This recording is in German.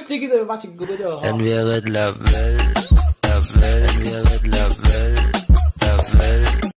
Ligue, c'est va, tu En wäre la Welt